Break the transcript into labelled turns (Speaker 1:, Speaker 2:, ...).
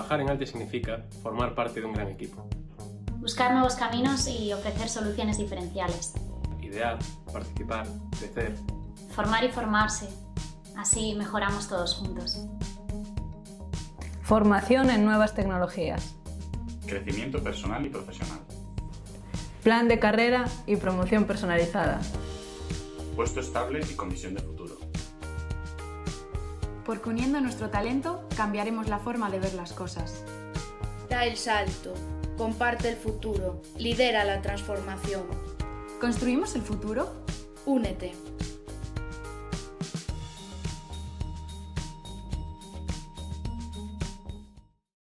Speaker 1: Trabajar en ALTE significa formar parte de un gran equipo.
Speaker 2: Buscar nuevos caminos y ofrecer soluciones diferenciales.
Speaker 1: Idear, participar, crecer.
Speaker 2: Formar y formarse. Así mejoramos todos juntos.
Speaker 3: Formación en nuevas tecnologías.
Speaker 4: Crecimiento personal y profesional.
Speaker 3: Plan de carrera y promoción personalizada.
Speaker 4: Puesto estable y con visión de futuro.
Speaker 5: Porque uniendo nuestro talento cambiaremos la forma de ver las cosas.
Speaker 6: Da el salto, comparte el futuro, lidera la transformación.
Speaker 5: ¿Construimos el futuro?
Speaker 6: Únete.